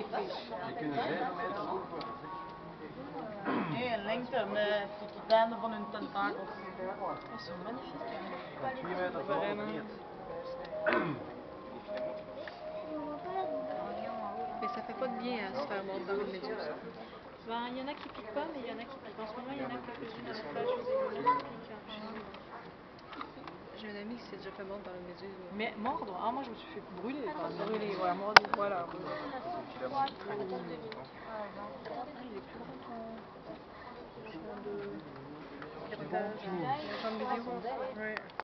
Nee, een lengte met tot het einde van hun tentakels. Dat is zo magnifique. 4 meter Vraiment. Mais ça fait pas de bien à se faire mordre par une méduse. Ben, il y en a qui piquent pas, mais il y en a qui piquent. En ce moment, il y en a quelques-unes à la plage où j'ai vu qui piquent chez nous. J'ai un ami qui s'est déjà fait mordre par une méduse. Mais mordre? Ah, moi je me suis fait brûler. Brûler, voilà, mordre, voilà. Ah, il est plus grand ton de piratage. Mon champ de vidéo. Ouais.